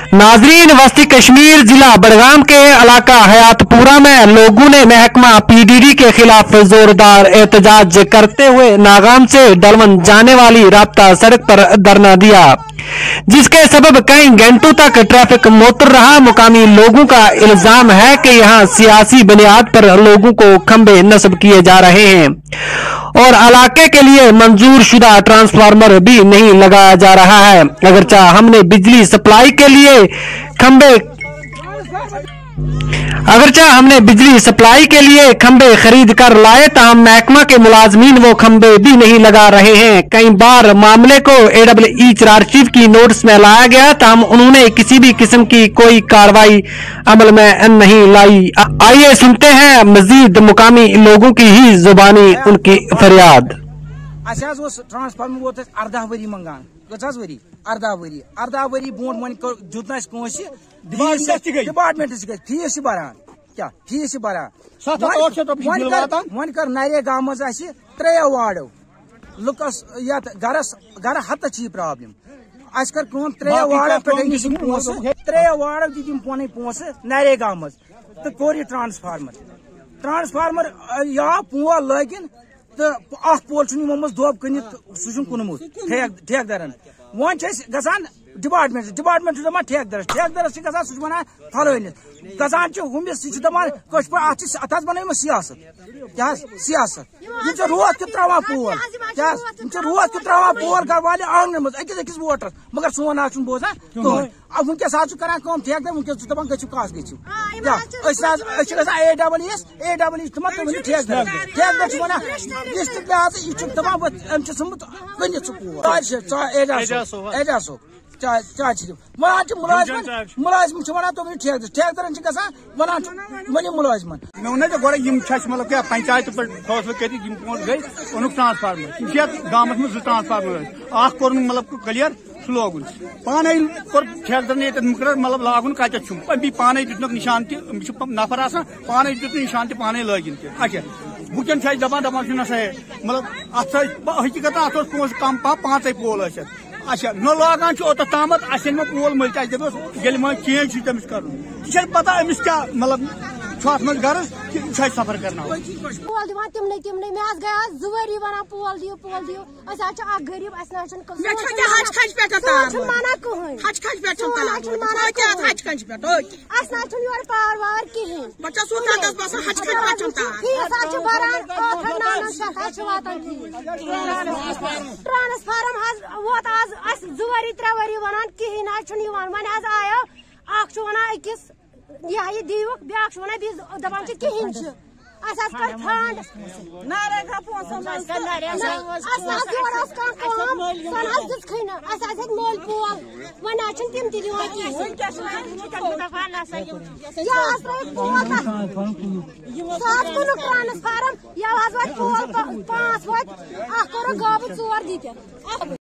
नाजरीन, वस्ती कश्मीर जिला बड़गाम के इलाका हयातपुरा में लोगों ने महकमा पीडीडी के खिलाफ जोरदार एहतजाज करते हुए नागाम से डलवन जाने वाली राब्ता सड़क पर धरना दिया, जिसके सबब कई घंटों तक ट्रैफिक मुअत्तल रहा। मुकामी लोगों का इल्जाम है कि यहाँ सियासी बुनियाद पर लोगों को खंबे नस्ब किए जा रहे हैं और इलाके के लिए मंजूर शुदा ट्रांसफार्मर भी नहीं लगाया जा रहा है। अगरचे हमने बिजली सप्लाई के लिए खंबे खरीद कर लाए, तहम महकमा के मुलाजमीन वो खंबे भी नहीं लगा रहे हैं। कई बार मामले को AEE चरार चीफ की नोटिस में लाया गया, तहम उन्होंने किसी भी किस्म की कोई कार्रवाई अमल में नहीं लाई। आइए सुनते हैं मजीद मुकामी लोगों की ही जुबानी उनकी फरियाद। ट्रांसफार्मर वो 18 वरी मंगान वरी 18 वरी बोन वन जुत डिपार्टमेंट फीस बरान क्या फीस बरान वन कर नरेगा मज 3 वार्डो लुकस गर हत प्रॉब्लम अस कर 3 वार्डो पे 3 वार्डो दिम पन पोस नरेगा मज तो कोर ट्रांसफार्मर या पोल लगिन तो पोल मज दोब कनित सह कुनमुत ठेकेदारन वन गसान डिपार्टमेंट दपान ठेकेदारस गसान सह वन फलनित गसान हुमिस दपान अत बन सियासत क्या सियासत रोज तक त्रा पोल क्या रोज तक त्रा पोल घर वाले आंगन मज अकिस वोटरस मगर सोन आज बोजान कहें वनकस ठेकेदार वनकस दपान गु कस गु AEE ठेकेदार वन डिस्ट्रिक्ट लिहाज दपान अम सुमुत कनित एजाज मुलाजिम तुम ठेकेदार वन मुलाजिमन मे मतलब क्या पंचायत पे फैसले गई ट्रांसफार्मर गाँव में 2 ट्रांसफार्मर कोर मतलब क्लियर सह लोगन पान ठेकेदार ने मुकर मतलब लागन कत पान दितन निशान नफर पान दित निशान पान लगिन अच्छा वुकन दपान मतलब अत हकीकत अत पोस कम पह 5 पोल अच्छा न लागान ओत ताम पोल मल चेंज तमिस कर पता अमिस क्या मतलब मज गर्ज कि सफर कर पोल दिवान तिमने मे गया 2 वरी वन पोल दियो गरीब पावर वावर कहें ट्रांसफार्म वोत आज 2 वरी 3 वरी वन कहें वन आयो वन अकिस यह दीवुक ब्या वन दपान कहें कर फंड नरेगा मोल पोल वन तम ट्रांसफार्म या पोल 5 वो गाब 4 दित